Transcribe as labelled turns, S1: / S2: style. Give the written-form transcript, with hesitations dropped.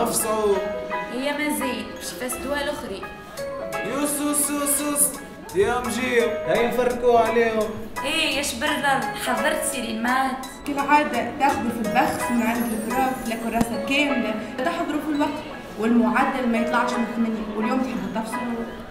S1: تفصلوا.
S2: هي مازال باش يفسدوها الاخرين.
S1: يوس يا مجيب هيا نفركوا عليهم.
S2: ايه يا شبرلل حضرت سيرين مات
S3: كالعادة تاخذوا في البخس من عند الكراف لكراسة كاملة تحضروا في الوقت والمعدل ما يطلعش من 8 واليوم تحبوا تفصلوا.